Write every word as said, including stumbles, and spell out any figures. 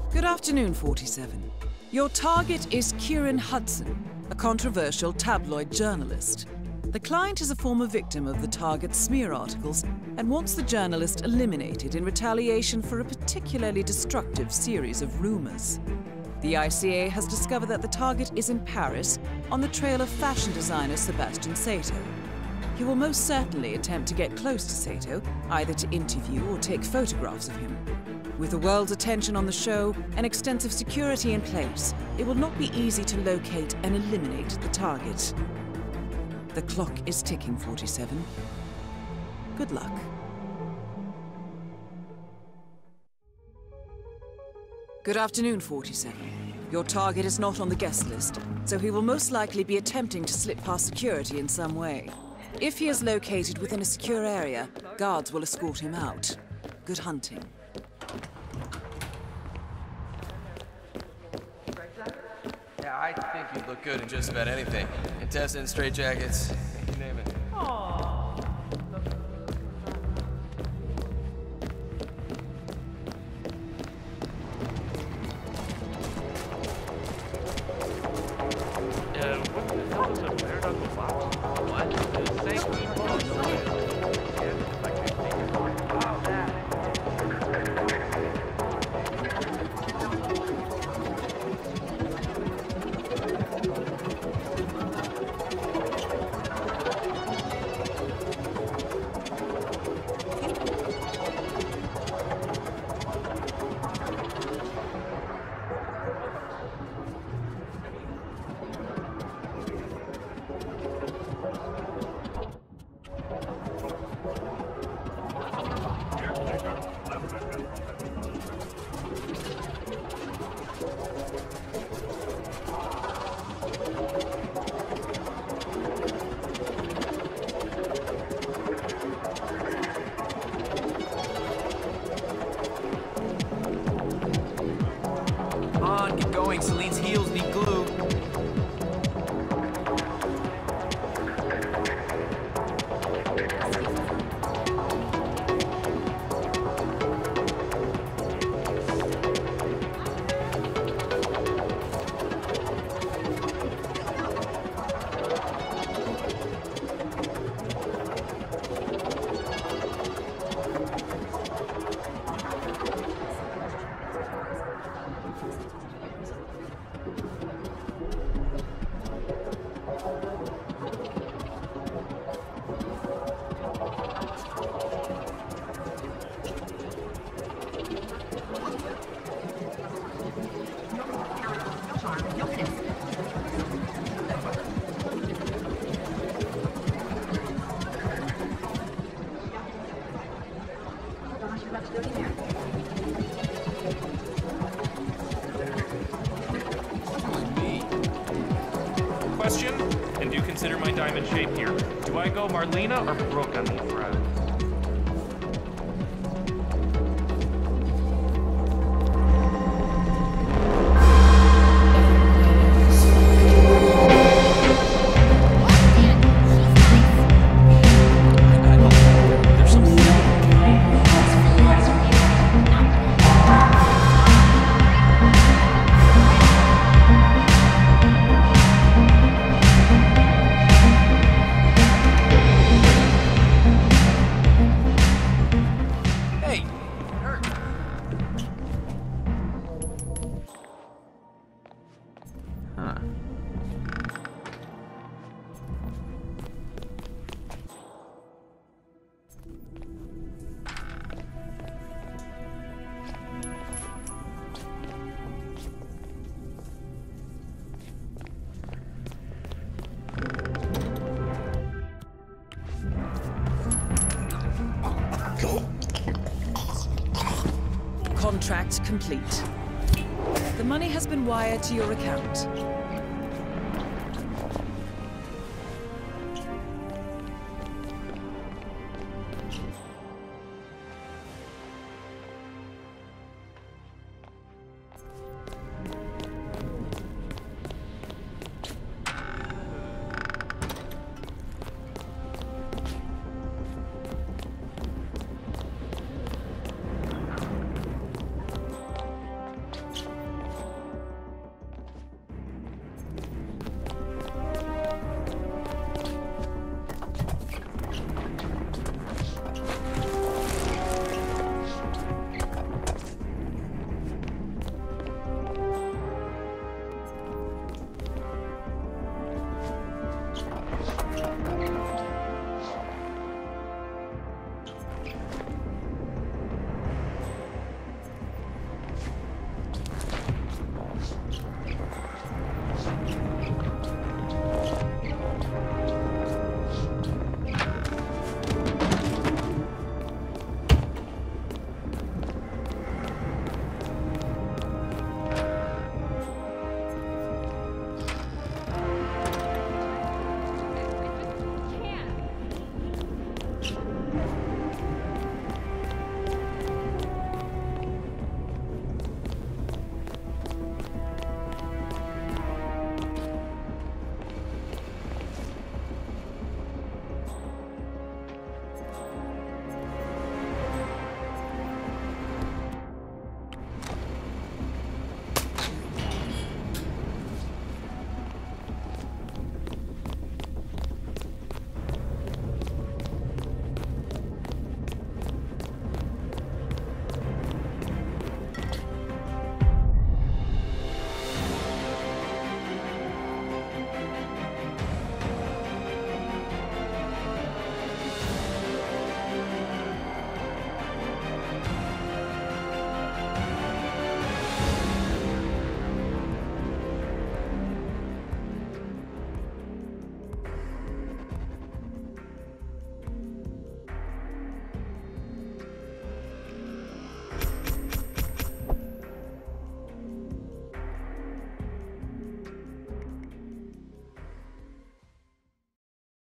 Good afternoon, forty-seven. Your target is Kieran Hudson, a controversial tabloid journalist. The client is a former victim of the target's smear articles and wants the journalist eliminated in retaliation for a particularly destructive series of rumors. The I C A has discovered that the target is in Paris on the trail of fashion designer Sebastian Sato. He will most certainly attempt to get close to Sato, either to interview or take photographs of him. With the world's attention on the show and extensive security in place, it will not be easy to locate and eliminate the target. The clock is ticking, forty-seven. Good luck. Good afternoon, forty-seven. Your target is not on the guest list, so he will most likely be attempting to slip past security in some way. If he is located within a secure area, guards will escort him out. Good hunting. Yeah, I think you'd look good in just about anything. Contestants, straitjackets, you name it. Aww. Uh, what the hell is a paradox box? What? The same people. Wow, that. Celine's heels need glue. Question, and do consider my diamond shape here. Do I go Marlena or Brooke on these rounds? Contract complete. The money has been wired to your account.